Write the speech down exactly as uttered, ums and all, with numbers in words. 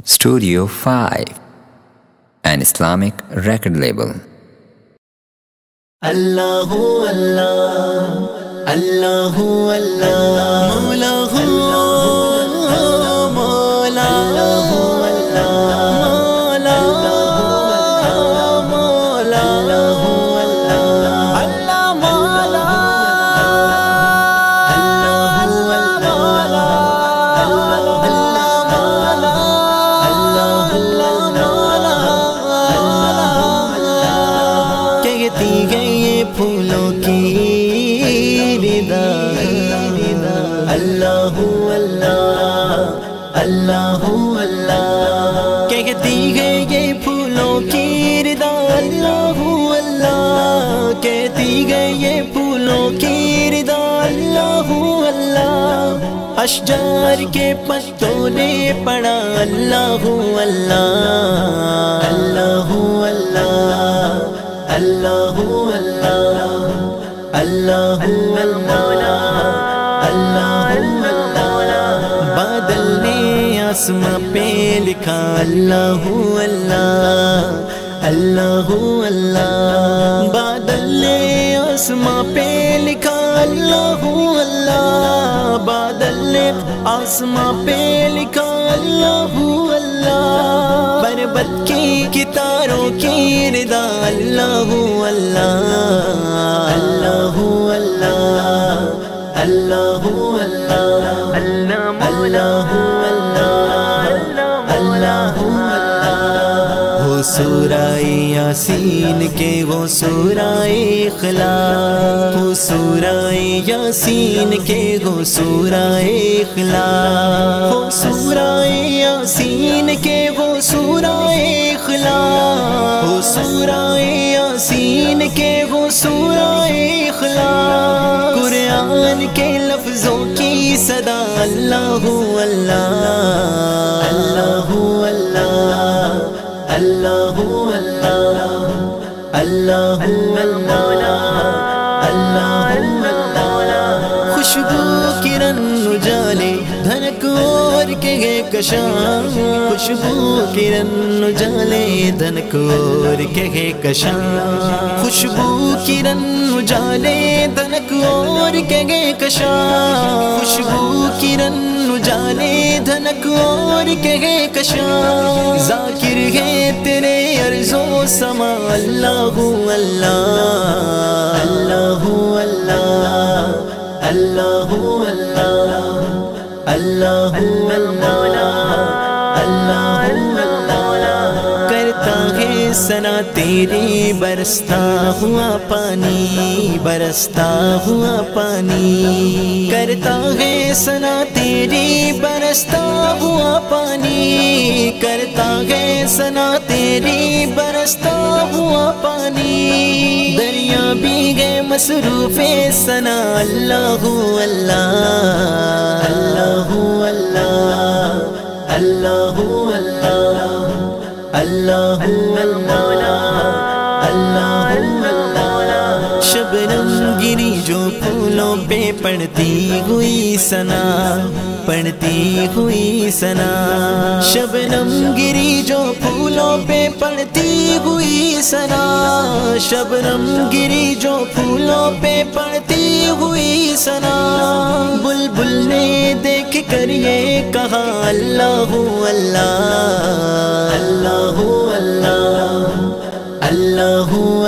Studio five, an Islamic record label. Allahu Allah, Allahu Allah, Maulahu Maula, Allahu Allah, Maula, Maula, Allahu Allah, Allah Maula, Allahu Allah, Allah Maula, कहती गई फूलों की रिदा, अल्लाहु अल्लाह, अल्लाहु अल्लाह, कहती गई ये फूलों की रिदा, अल्लाहु अल्लाह, कहती गई ये फूलों की रिदा, अल्लाहु अल्लाह, अशजार के पत्तों ने पढ़ा अल्लाहु अल्लाह, अल्लाहु अल्लाह, अल्लाहु अल्लाह, अल्लाहु अल्लाह, अल्लाहु अल्लाह, बादल ने आसमां पे लिखा अल्लाहु अल्लाह, अल्लाहु अल्लाह, बादल ने आसमां पे लिखा अल्लाहु अल्लाह, बादल ने आसमां पे लिखा अल्लाहु अल्लाह, पर्वत की कितारों की रिदा अल्लाहु अल्लाह, अल्लाहु अल्लाह, अल्लाहु अल्लाह, अल्लाहु अल्लाह, अल्लाहु अल्लाह, हो सूराए यासीन के वो सूराए इखलास, हो सूराए यासीन के वो सूराए इखलास, हो सूराए यासीन के वो सूराए इखलास, हो सूराए यासीन के वो सूराए इखलास, कुरान के लफ्जों की सदा अल्लाहु अल्लाह, अल्लाहु अल्लाह, अल्लाहु अल्लाह, अल्लाहु अल्लाह, अल्लाहु अल्लाह, खुशबू किरण उजाले धनक और के गए कशां, खुशबू किरण उजाले धनक और के गए कशां, खुशबू किरण उजाले धनक और के गए कशां, खुशबू किरण उजाले धनक और के गए कशां, जाकिर है तेरे अर्ज़ो समा अल्लाहु अल्लाह, अल्लाहु अल्लाह, अल्लाहु अल्लाह, अल्लाहु अल्लाह, अल्लाहु अल्लाह, करता है सना तेरी बरसता हुआ पानी, बरसता हुआ पानी, करता है सना तेरी बरसता हुआ पानी, करता है सना तेरी बरसता हुआ पानी, दरिया भी गए मसरूफे सना अल्लाहु अल्लाह, अल्लाहु अल्लाह, अल्लाहु अल्लाह, अल्लाहु अल्लाह, अल्लाहु अल्लाह, शबनम गिरी जो फूलों पे पड़ती हुई सना, पड़ती हुई सना, शबनम गिरी जो फूलों पे पड़ती हुई सना, शबनम गिरी जो फूलों पे पड़ती हुई सना, बुलबुल ने देख कर ये कहा अल्लाहु अल्लाह, अल्लाहु अल्लाह, अल्लाहु